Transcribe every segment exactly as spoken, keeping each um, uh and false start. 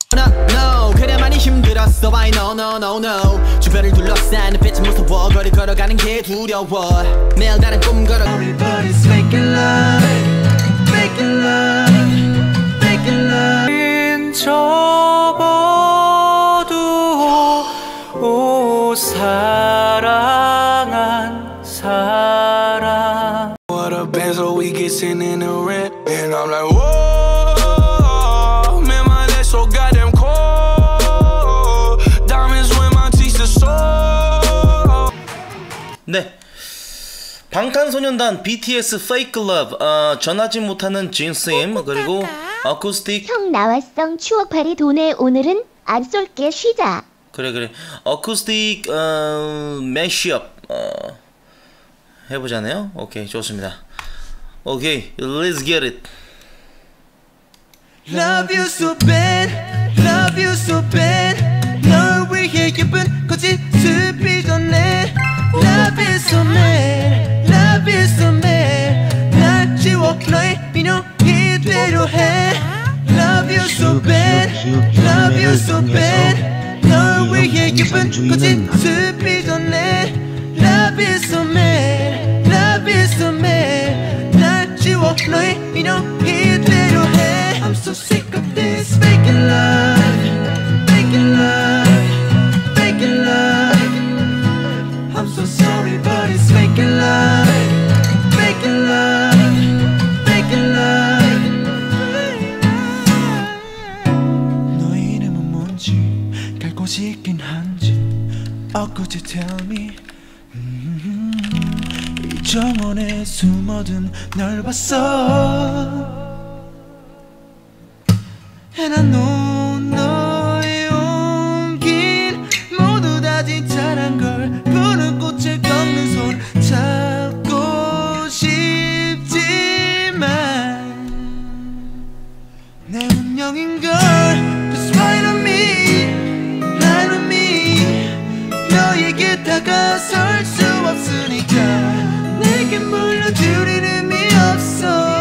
No, 그래 많이 힘들었어 I know no no no 주변을 둘러싸는 빛은 무서워 거리 걸어가는 게 두려워 매일 다른 꿈 걸어 Everybody's making love Making love Making love 접어도 오 사랑한 사랑 What a band so we get sitting in the rent And I'm like whoa So goddamn cold. Diamonds when my teeth are sore. 네, 방탄소년단 비티에스 Fake Love 어, 전하지 못하는 진심 그리고 어쿠스틱 형 나왔성 추억팔이 돈에 오늘은 안 쏠게 쉬자. 그래 그래 어쿠스틱 어, 매시업 어, 해보자네요. 오케이 좋습니다. 오케이 let's get it. Love you so bad, love you so bad 널 위해 예쁜 거짓을 빚어내 Love is so mad, love is so mad 날 지워 너의 민영이 되려 해 Love you so bad, love you so bad 널 위해 예쁜 거짓을 빚어내 Love is so mad, love is so mad 날 지워 너의 민영이 되려 해 I'm so sick of this faking love, faking love, faking love. I'm so sorry, but it's faking love, faking love, faking love. 너의 이름은 뭔지 갈 곳이 있긴 한지 엊그제 tell me. 이 정원에 숨어든 널 봤어. And I know 너의 온긴 모두 다 진짜란 걸 푸른 꽃을 꺾는 손 잡고 싶지만 내 운명인걸 Just right on me, right on me 너에게 다가설 수 없으니까 내게 물려줄 이름이 없어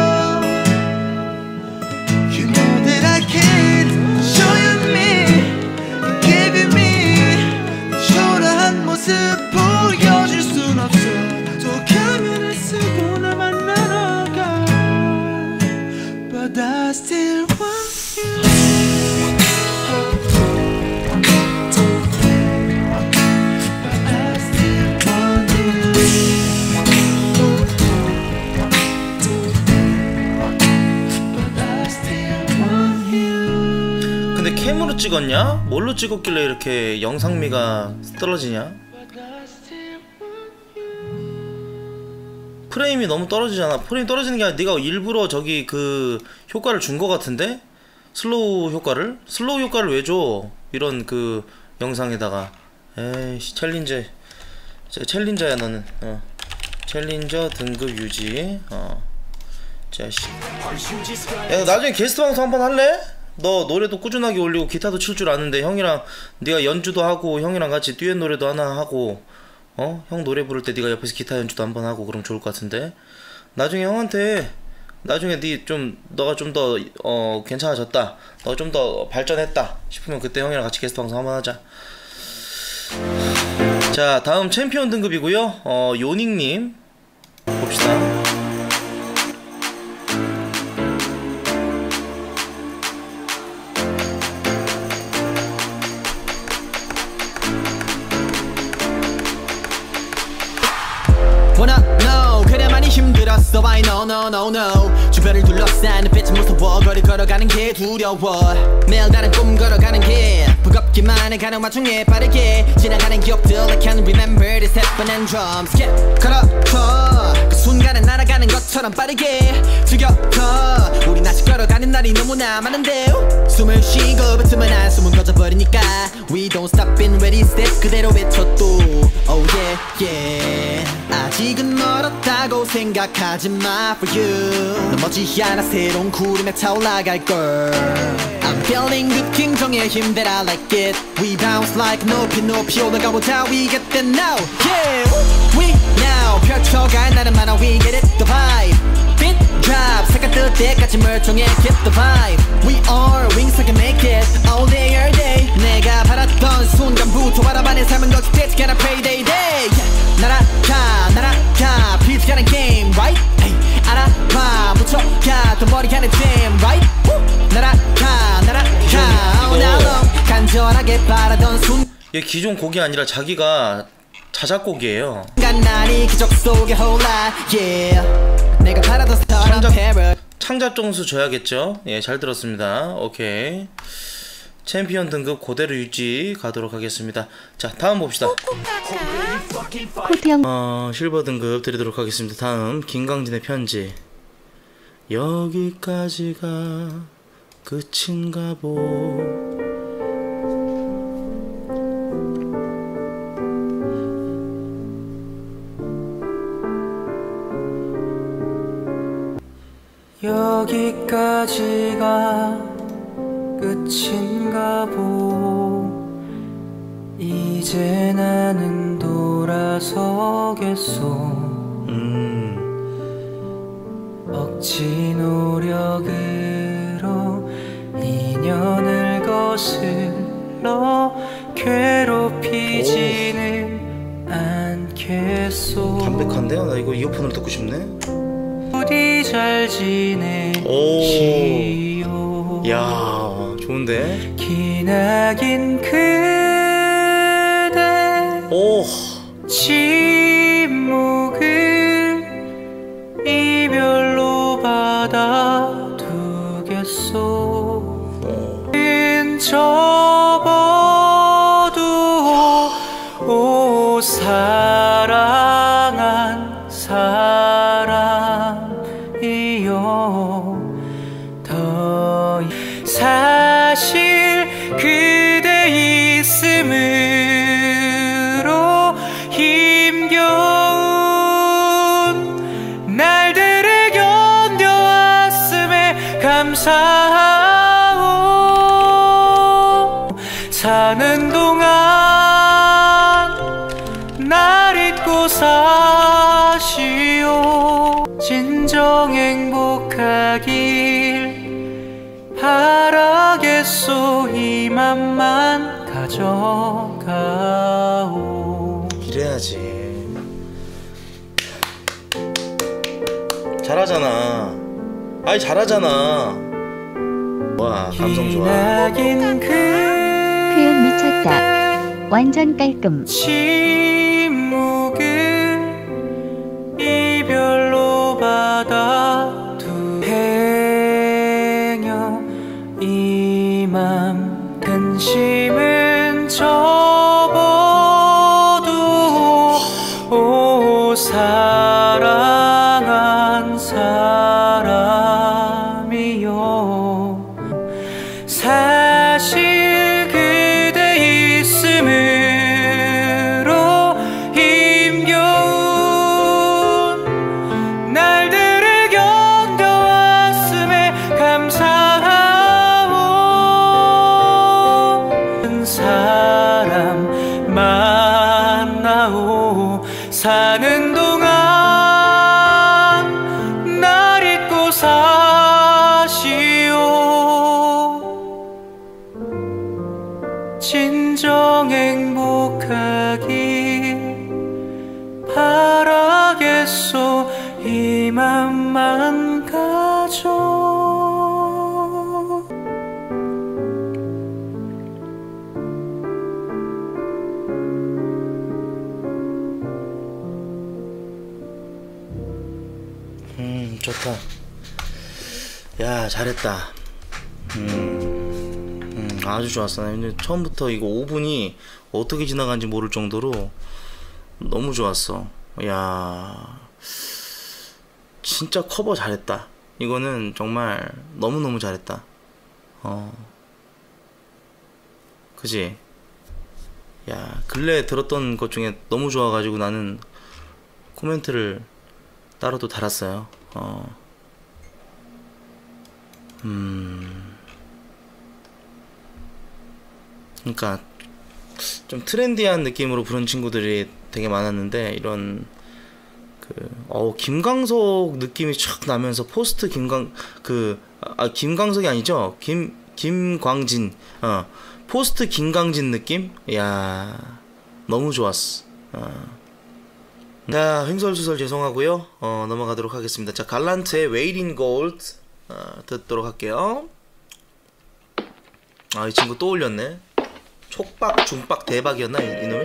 보여줄 순 없어 또 가면을 쓰고 날 만나러 가 But I still want you But I still want you But I still want you 근데 캠으로 찍었냐? 뭘로 찍었길래 이렇게 영상미가 떨어지냐? 프레임이 너무 떨어지잖아. 프레임 떨어지는 게 아니라 네가 일부러 저기 그 효과를 준 거 같은데? 슬로우 효과를? 슬로우 효과를 왜 줘? 이런 그 영상에다가. 에이씨 챌린저 챌린저야 너는. 어. 챌린저 등급 유지. 어. 자식. 야 나중에 게스트 방송 한번 할래? 너 노래도 꾸준하게 올리고 기타도 칠 줄 아는데 형이랑 네가 연주도 하고 형이랑 같이 듀엣 노래도 하나 하고 어? 형 노래 부를 때 네가 옆에서 기타 연주도 한번 하고 그럼 좋을 것 같은데 나중에 형한테 나중에 네 좀 너가 좀 더 어 괜찮아졌다 너 좀 더 발전했다 싶으면 그때 형이랑 같이 게스트 방송 한번 하자. 자 다음 챔피언 등급이고요. 어 요닉님 봅시다. Wanna know 그래 많이 힘들었어 I know no no no 주변을 둘러싸는 빛은 무서워 거리 걸어가는 게 두려워 매일 다른 꿈 걸어가는 길 버겁기만 해 가는 와중에 빠르게 지나가는 기억들 I can't remember the step and drums Skip 걸어서 그 순간에 날아가는 것처럼 빠르게 즐겨서 우린 아직 걸어가는 날이 너무나 많은데 숨을 쉬고 뱉으면 한숨은 꺼져버리니까 We don't stop in ready step 그대로 외쳐도 Oh yeah yeah 아직은 멀었다고 생각하지마 for you 너 머지않아 새로운 구름에 타올라갈걸 I'm feeling good 긍정의 힘 that I like it We bounce like 높이 높이 올라가보자 We get that now yeah We now 펼쳐갈 날은 많아 We get it the vibe Fit drop 색깔 뜰 때까지 멀쩡해 Get the vibe We are wings I can make it 얘 기존 곡이 아니라 자기가 자작곡이에요. 간난이 기적 속에 홀라 yeah 내가 바라던 사람 창작, 패러 창작 점수 줘야겠죠. 예, 잘 들었습니다. 오케이. 챔피언 등급 그대로 유지 가도록 하겠습니다. 자, 다음 봅시다. 코트형 어, 실버 등급 드리도록 하겠습니다. 다음 김강진의 편지. 여기까지가 끝인가 보. 여기까지가 끝인가 보. 이제 나는 돌아서겠소. 음. 억지 노력으로 인연을 거슬러 괴롭히지는 않겠소. 담백한데요? 나 이거 이어폰으로 듣고 싶네. 부디 잘 지내시오. 야, 좋은데? 기나긴 그대 오. 침묵을 이별로 받아두겠소. 은 접어도 오 사랑한 사람이여. 더 사실 그대 있음으로 힘겨운 날들을 견뎌왔음에 감사하오. 사는 동안 날 잊고 사시오. 진정 행복하길 바라겠소. 이맘만 가져가오. 이래야지. 잘하잖아. 아이, 잘하잖아. 와, 감성 좋아. 기나긴 그 표현 미쳤다. 완전 깔끔. 침묵을 이별로 받아두. 행여 이맘 근심은 접어도 오 사랑한 사람이여. 사실 그대 있음으로 힘겨운 날들을 견뎌왔음에 감사하오. 사람 만나오. 사는 동안 날 잊고 사시오. 진정 행복하길 바라겠소. 이맘만 가져. 음, 좋다. 야, 잘했다. 음, 음, 아주 좋았어. 근데 처음부터 이거 오 분이 어떻게 지나간지 모를 정도로 너무 좋았어. 야, 진짜 커버 잘했다. 이거는 정말 너무너무 잘했다. 어, 그지? 야, 근래 들었던 것 중에 너무 좋아가지고 나는 코멘트를 따로 또 달았어요. 어. 음. 그러니까 좀 트렌디한 느낌으로 부른 친구들이 되게 많았는데 이런 그 어 김광석 느낌이 촥 나면서 포스트 김광 그 아 김광석이 아니죠? 김 김광진 어 포스트 김광진 느낌? 야 너무 좋았어. 어. 자, 횡설수설 죄송하고요. 어, 넘어가도록 하겠습니다. 자, 갈란트의 Waiting Gold 어, 듣도록 할게요. 아, 이 친구 또 올렸네. 촉박 중박 대박이었나 이, 이놈이?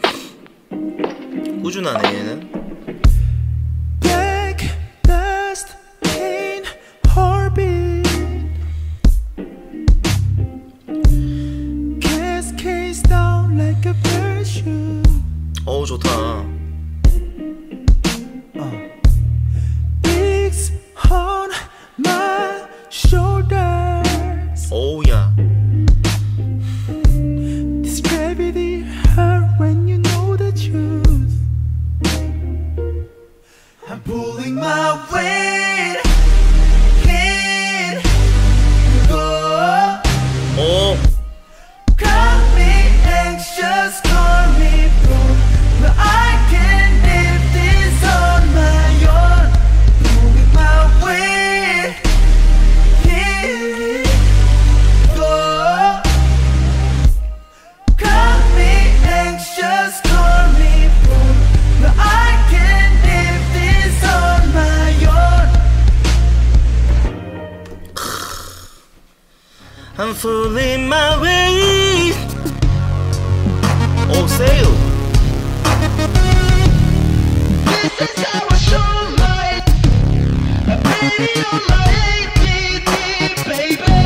꾸준하네 얘는. Back, last, pain, heartbeat. Cascades down like a parachute. 어우 좋다. Bigs on my shoulders. 어우야. This gravity hurt when you know the truth. I'm pulling my weight. Can't go. 오. Call me anxious, call me broke, but I can live this on my own. Pulling my weight. Can't go. Call me anxious, call me broke, but I can live this on my own. I'm pulling my weight. 오 세일. This is how I show my baby on my A D D, baby.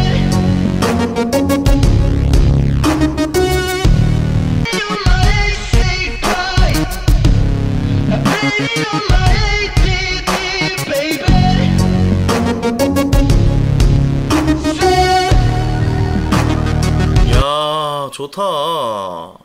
On my A C right, baby on my A D D, baby. 야 좋다.